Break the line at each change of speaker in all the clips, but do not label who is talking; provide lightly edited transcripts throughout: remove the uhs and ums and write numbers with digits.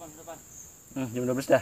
Jam 12 dah.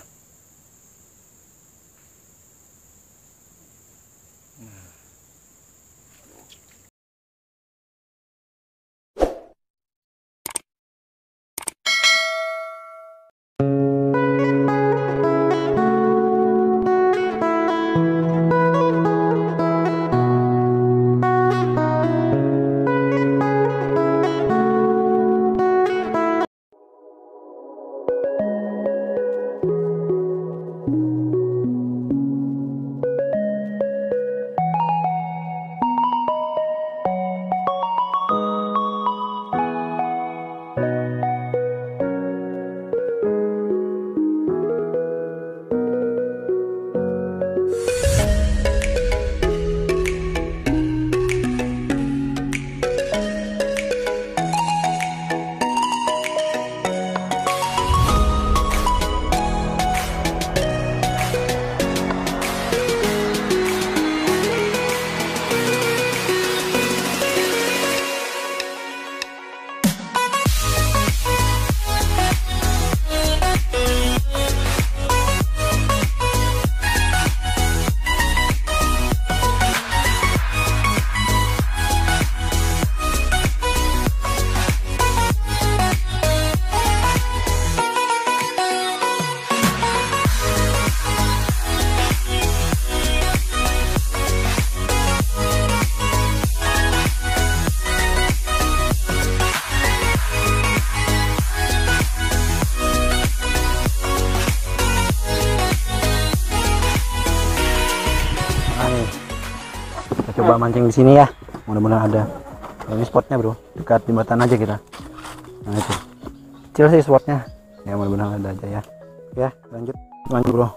Coba mancing di sini ya, mudah-mudahan ada. Ini spotnya bro, dekat jembatan aja kita. Nah itu kecil sih spotnya ya, mudah-mudahan ada aja ya. Ya lanjut bro.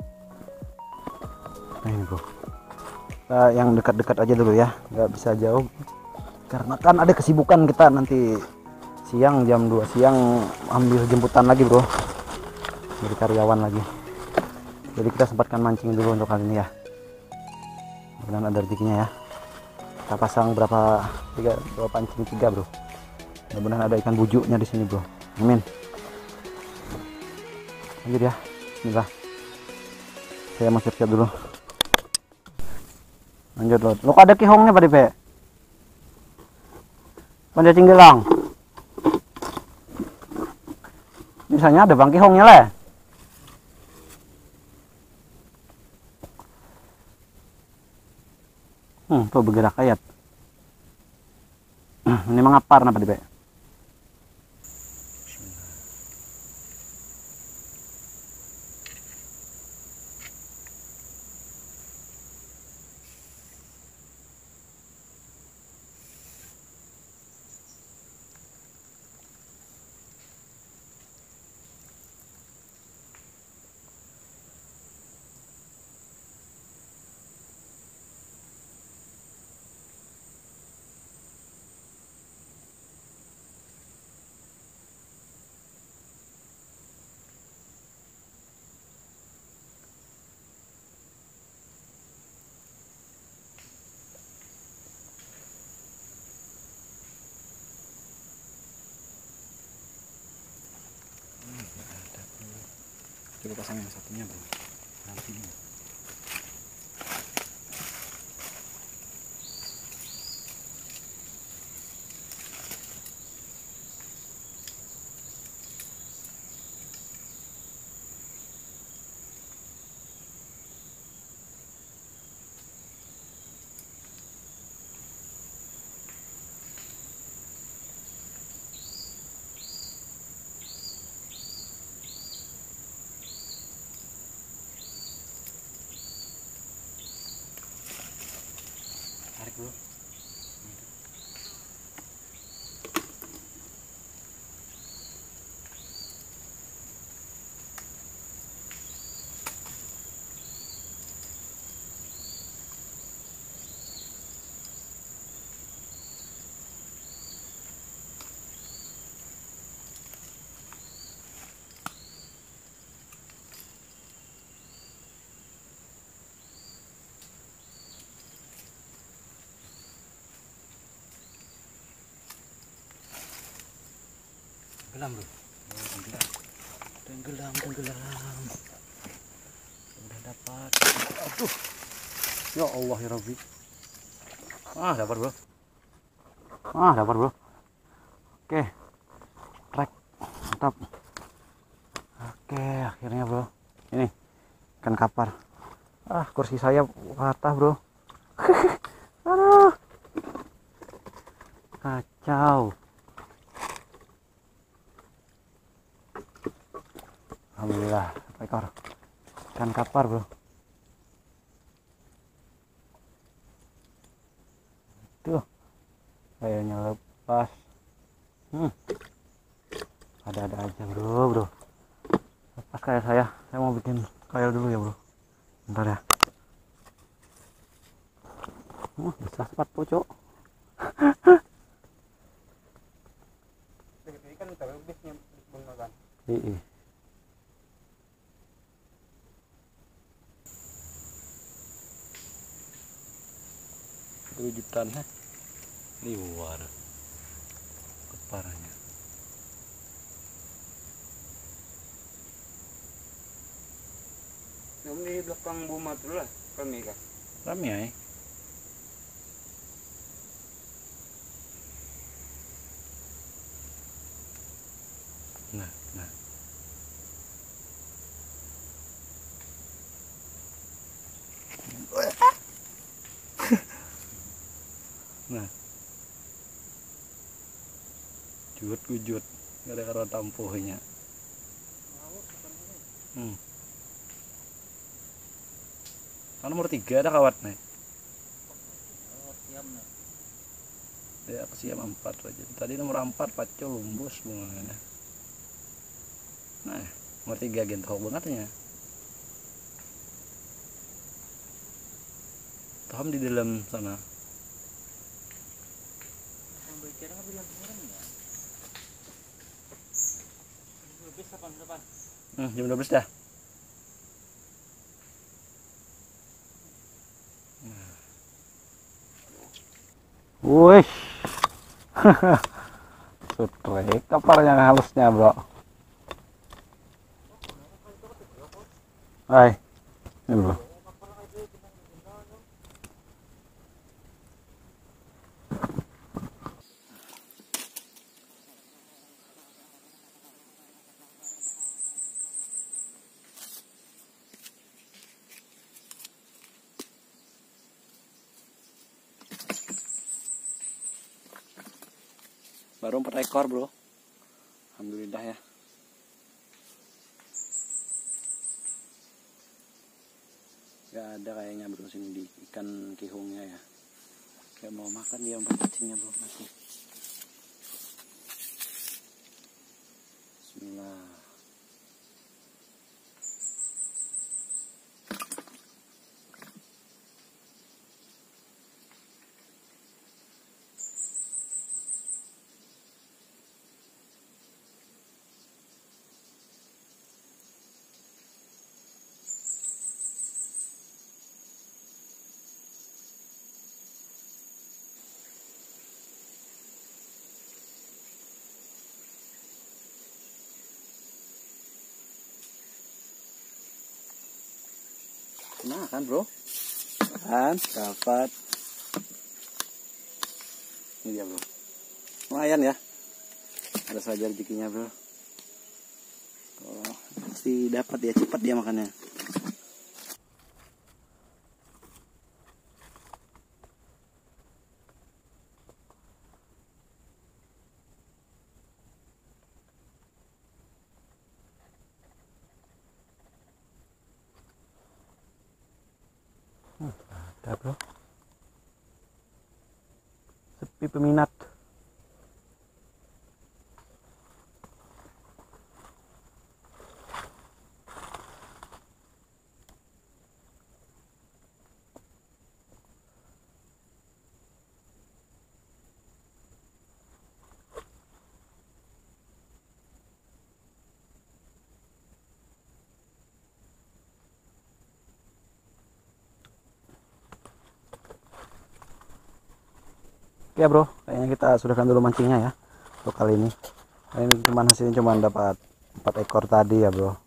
Nah ini bro, kita yang dekat-dekat aja dulu ya, nggak bisa jauh karena kan ada kesibukan kita nanti siang, jam 2 siang ambil jemputan lagi bro, jadi karyawan lagi. Jadi kita sempatkan mancing dulu untuk kali ini ya, mudah-mudahan ada rezekinya ya. Kita pasang berapa pancing 3 bro, mudah-mudahan ada ikan bujuknya di sini bro, amin. Lanjut ya, bismillah. Saya mau siap-siap dulu. Lanjut lo kok ada kihongnya Pak Dipe? Pada cinggelang misalnya ada bang kihongnya lah. Tuh bergerak ayat. Ini mengapar napa Dipe? Coba pasang yang satunya bro, nanti ini. Tarik bro. Gelam bro. Oh, gelam. tenggelam. Udah dapat. Aduh. Ya Allah ya Rabbi. Dapat bro. Dapat bro. Oke. Trek. Mantap. Oke, akhirnya bro. Ini ikan kapar. Kursi saya patah bro. Aduh. Kacau. Alhamdulillah, ekor ikan kapar bro. Tuh, kayaknya lepas. Ada-ada aja bro. Lepas kayak saya mau bikin kail dulu ya bro. Bentar ya. Bisa cepat pocok. Iya. Kejutan liwar keparanya.
Yang di belakang rumah dulu lah, kami kah?
Rame ya. Nah. Nah. Jut gara-gara tampuhnya. Nomor 3 ada kawat nih. Ya kesiam 4 aja. Tadi nomor 4 pacul lumbus bunganya. Nah, nomor 3 gentok bangetnya. Taham di dalam sana. Jam 12 dah. Wih. Sutrek kaparnya halusnya, bro. Hai. Ini, bro. Baru 4 ekor bro. Alhamdulillah ya. Gak ada kayaknya bro sini di ikan kihungnya ya. Kayak mau makan dia umpan cacingnya bro masih. Bismillah. Nah kan bro, kan dapat. Ini dia bro, lumayan ya, ada saja rezekinya bro. Oh, pasti dapat ya, cepat dia makannya. Ada bro, sepi peminat. Ya bro, kayaknya kita sudahkan dulu mancingnya ya untuk kali ini. Ini cuman hasilnya cuma dapat 4 ekor tadi ya bro.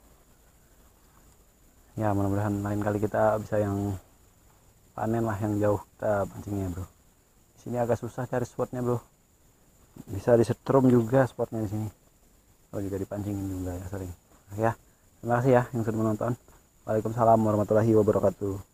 Ya mudah-mudahan lain kali kita bisa yang panen lah, yang jauh kita pancingnya bro. Di sini agak susah cari spotnya bro, bisa disetrum juga spotnya di sini. Oh juga dipancingin juga ya sering. Ya terima kasih ya yang sudah menonton. Waalaikumsalam warahmatullahi wabarakatuh.